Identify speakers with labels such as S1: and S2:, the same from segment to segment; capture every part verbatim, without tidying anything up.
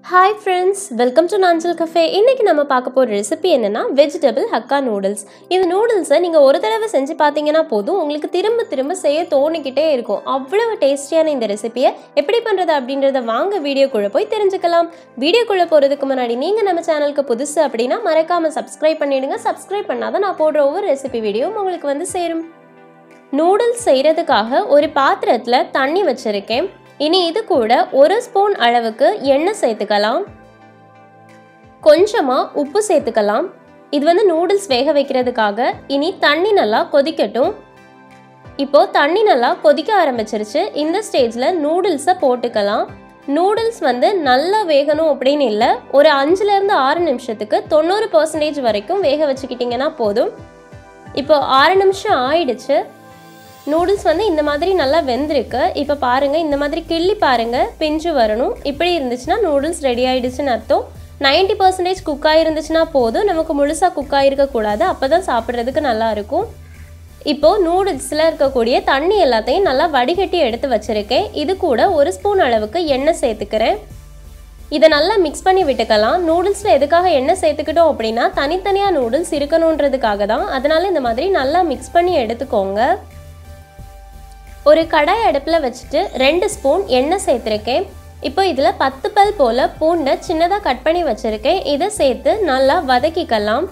S1: Hi friends, welcome to Nanjil Cafe. இன்னைக்கு நம்ம பார்க்க போற ரெசிபி என்னன்னா vegetable Hakka Noodles. இந்த நூடுல்ஸை நீங்க ஒரு தடவை செஞ்சு பாத்தீங்கன்னா போதும் உங்களுக்கு திரும்ப திரும்ப செய்ய தோணிக்கிட்டே இருக்கும். அவ்வளவு டேஸ்டியான இந்த ரெசிபியை எப்படி பண்றது அப்படின்றத வாங்க வீடியோக்குள்ள போய் தெரிஞ்சுக்கலாம். வீடியோக்குள்ள போறதுக்கு முன்னாடி நீங்க நம்ம சேனலுக்கு புதுசு அப்படினா மறக்காம subscribe பண்ணிடுங்க. subscribe பண்ணாதான் நான் போடுற ஒவ்வொரு ரெசிபி வீடியோவும் உங்களுக்கு வந்து சேரும். நூடுல்ஸ் செய்யறதுக்காக ஒரு பாத்திரத்துல தண்ணி வச்சிருக்கேன். இனி இது கூட ஒரு ஸ்பூன் அளவுக்கு எண்ணெய் சேர்த்துக்கலாம். கொஞ்சமா உப்பு சேர்த்துக்கலாம். இது வந்து நூடுல்ஸ் வேக வைக்கிறதுக்காக. இனி தண்ணி நல்லா கொதிக்கட்டும். இப்போ தண்ணி நல்லா கொதிக்க ஆரம்பிச்சிருச்சு. இந்த ஸ்டேஜ்ல நூடுல்ஸை போட்டுக்கலாம். நூடுல்ஸ் வந்து நல்லா வேகணும் அப்படின்னு இல்லை, ஒரு அஞ்சுல இருந்து ஆறு நிமிஷத்துக்கு தொண்ணூறு பர்சன்டேஜ் வரைக்கும் வேக வச்சுக்கிட்டிங்கன்னா போதும். இப்போ ஆறு நிமிஷம் ஆயிடுச்சு. நூடுல்ஸ் வந்து இந்த மாதிரி நல்லா வெந்திருக்கு. இப்போ பாருங்கள், இந்த மாதிரி கிள்ளி பாருங்கள், பிஞ்சு வரணும். இப்படி இருந்துச்சுன்னா நூடுல்ஸ் ரெடி ஆகிடுச்சுன்னு அர்த்தம். நைன்டி பர்சன்டேஜ் குக் ஆகிருந்துச்சுன்னா போதும், நமக்கு முழுசாக குக் ஆகிருக்கக்கூடாது. அப்போ தான் சாப்பிட்றதுக்கு நல்லாயிருக்கும். இப்போது நூடுல்ஸில் இருக்கக்கூடிய தண்ணி எல்லாத்தையும் நல்லா வடிகட்டி எடுத்து வச்சுருக்கேன். இது கூட ஒரு ஸ்பூன் அளவுக்கு எண்ணெய் சேர்த்துக்கிறேன். இதை நல்லா மிக்ஸ் பண்ணி விட்டுக்கலாம். நூடுல்ஸில் எதுக்காக எண்ணெய் சேர்த்துக்கிட்டோம் அப்படின்னா தனித்தனியாக நூடுல்ஸ் இருக்கணுன்றதுக்காக தான். அதனால் இந்த மாதிரி நல்லா மிக்ஸ் பண்ணி எடுத்துக்கோங்க. ஒரு கடாய் அடுப்பில் வச்சுட்டு ரெண்டு ஸ்பூன் எண்ணெய் சேர்த்துருக்கேன். இப்போ இதில் பத்து பல் போல் பூண்டை சின்னதாக கட் பண்ணி வச்சுருக்கேன். இதை சேர்த்து நல்லா வதக்கிக்கலாம்.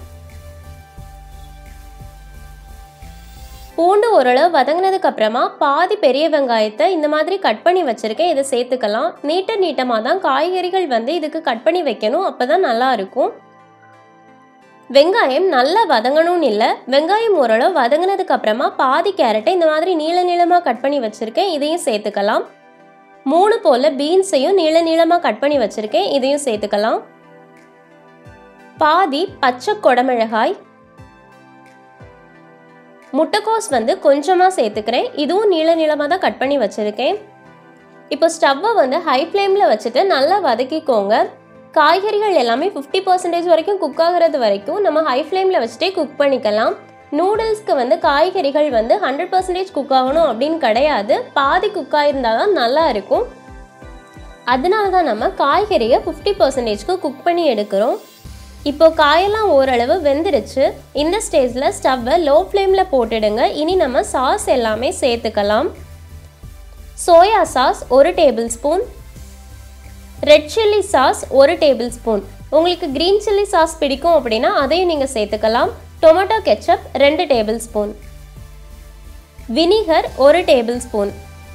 S1: பூண்டு ஓரளவு வதங்கினதுக்கு அப்புறமா பாதி பெரிய வெங்காயத்தை இந்த மாதிரி கட் பண்ணி வச்சுருக்கேன். இதை சேர்த்துக்கலாம். நீட்ட நீட்டமாக தான் காய்கறிகள் வந்து இதுக்கு கட் பண்ணி வைக்கணும், அப்போ தான் நல்லா இருக்கும். வெங்காயம் நல்லா வதங்கணும்னு இல்லை, வெங்காயம் ஓரளவு வதங்கினதுக்கு அப்புறமா பாதி கேரட்டை இந்த மாதிரி நீள நீளமாக கட் பண்ணி வச்சுருக்கேன். இதையும் சேர்த்துக்கலாம். மூணு போல் பீன்ஸையும் நீள நீளமாக கட் பண்ணி வச்சுருக்கேன். இதையும் சேர்த்துக்கலாம். பாதி பச்சை கொடமிளகாய், முட்டைக்கோஸ் வந்து கொஞ்சமாக சேர்த்துக்கிறேன். இதுவும் நீள நீளமாக தான் கட் பண்ணி வச்சுருக்கேன். இப்போ ஸ்டவ்வை வந்து ஹை ஃப்ளேமில் வச்சுட்டு நல்லா வதக்கிக்கோங்க. காய்கறிகள் எல்லாமே ஃபிஃப்டி பர்சன்டேஜ் வரைக்கும் குக் ஆகிறது வரைக்கும் நம்ம ஹை ஃப்ளேமில் வச்சுட்டே குக் பண்ணிக்கலாம். நூடுல்ஸ்க்கு வந்து காய்கறிகள் வந்து ஹண்ட்ரட் பர்சன்டேஜ் குக் ஆகணும் அப்படின்னு கிடையாது, பாதி குக் ஆகிருந்தால் தான் நல்லா இருக்கும். அதனால தான் நம்ம காய்கறியை ஃபிஃப்டி பர்சன்டேஜ்க்கு குக் பண்ணி எடுக்கிறோம். இப்போ காயெல்லாம் ஓரளவு வெந்துருச்சு. இந்த ஸ்டேஜில் ஸ்டவ்வை லோ ஃப்ளேமில் போட்டுடுங்க. இனி நம்ம சாஸ் எல்லாமே சேர்த்துக்கலாம். சோயா சாஸ் ஒரு tablespoon, red chilli sauce ஒரு டேபிள் ஸ்பூன். உங்களுக்கு க்ரீன் சில்லி சாஸ் பிடிக்கும் அப்படின்னா அதையும் நீங்கள் சேர்த்துக்கலாம். டொமேட்டோ கெச்சப் ரெண்டு டேபிள் ஸ்பூன், வினிகர் ஒரு டேபிள் ஸ்பூன்.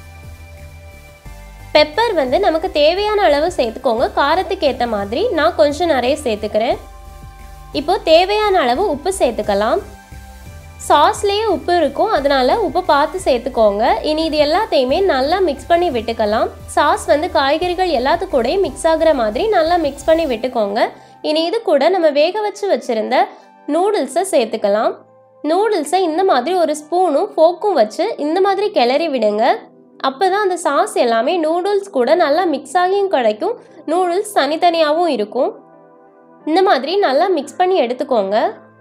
S1: பெப்பர் வந்து நமக்கு தேவையான அளவு சேர்த்துக்கோங்க, காரத்துக்கு ஏற்ற மாதிரி. நான் கொஞ்சம் நிறைய சேர்த்துக்கிறேன். இப்போ தேவையான அளவு உப்பு சேர்த்துக்கலாம். சாஸ்லேயே உப்பு இருக்கும், அதனால உப்பு பார்த்து சேர்த்துக்கோங்க. இனி இது எல்லாத்தையுமே நல்லா மிக்ஸ் பண்ணி விட்டுக்கலாம். சாஸ் வந்து காய்கறிகள் எல்லாத்துக்கு கூடயும் மிக்ஸ் ஆகுற மாதிரி நல்லா மிக்ஸ் பண்ணி விட்டுக்கோங்க. இனி இது கூட நம்ம வேக வச்சு வச்சுருந்த நூடுல்ஸை சேர்த்துக்கலாம். நூடுல்ஸை இந்த மாதிரி ஒரு ஸ்பூனும் ஃபோக்கும் வச்சு இந்த மாதிரி கிளறி விடுங்க. அப்போ தான் அந்த சாஸ் எல்லாமே நூடுல்ஸ் கூட நல்லா மிக்ஸ் ஆகியும் கிடைக்கும், நூடுல்ஸ் தனித்தனியாகவும் இருக்கும். இந்த மாதிரி நல்லா மிக்ஸ் பண்ணி எடுத்துக்கோங்க.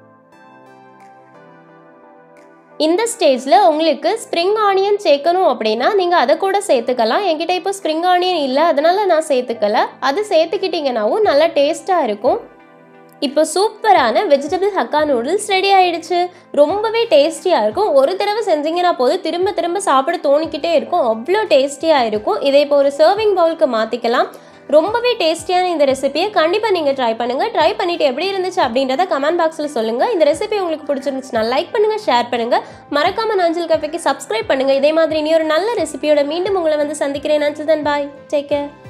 S1: இந்த ஸ்டேஜில் உங்களுக்கு ஸ்ப்ரிங் ஆனியன் சேர்க்கணும் அப்படின்னா நீங்கள் அதை கூட சேர்த்துக்கலாம். என்கிட்ட இப்போ ஸ்ப்ரிங் ஆனியன் இல்லை, அதனால் நான் சேர்த்துக்கல. அது சேர்த்துக்கிட்டிங்கனாவும் நல்லா டேஸ்ட்டாக இருக்கும். இப்போ சூப்பரான வெஜிடபிள் ஹக்கா நூடுல்ஸ் ரெடி ஆகிடுச்சு. ரொம்பவே டேஸ்டியாக இருக்கும். ஒரு தடவை செஞ்சிங்கன்னா போது திரும்ப திரும்ப சாப்பிட தோணிக்கிட்டே இருக்கும், அவ்வளோ டேஸ்டியாக இருக்கும். இதை இப்போ ஒரு சர்விங் பவுலுக்கு மாற்றிக்கலாம். ரொம்பவே டேஸ்டியான இந்த ரெசிபியை கண்டிப்பாக நீங்கள் ட்ரை பண்ணுங்கள். ட்ரை பண்ணிவிட்டு எப்படி இருந்துச்சு அப்படின்றத கமெண்ட் பாக்ஸில் சொல்லுங்கள். இந்த ரெசிபி உங்களுக்கு பிடிச்சிருந்துச்சுன்னா லைக் பண்ணுங்கள், ஷேர் பண்ணுங்கள். மறக்காமல் நாஞ்சில் கஃபேக்கு சப்ஸ்கிரைப் பண்ணுங்கள். இதே மாதிரி இனி ஒரு நல்ல ரெசிபியோட மீண்டும் உங்களை வந்து சந்திக்கிறேன். நாஞ்சில் தன் பாய், டேக் கேர்.